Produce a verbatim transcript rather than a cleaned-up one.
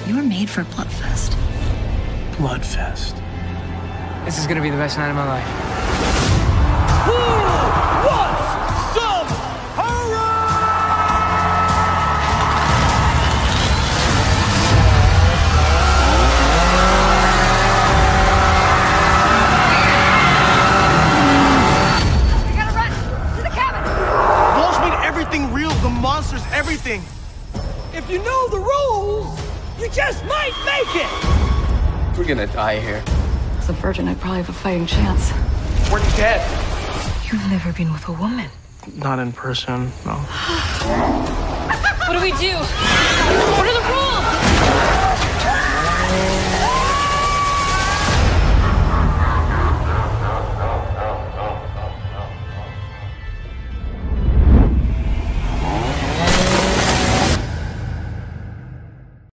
You were made for Bloodfest. Bloodfest. This is gonna be the best night of my life. Who wants some horror? We gotta run to the cabin. Walsh made everything real. The monsters, everything. If you know the rules, you just might make it. We're gonna die here. As a virgin, I'd probably have a fighting chance. We're dead. You've never been with a woman. Not in person, no. What do we do?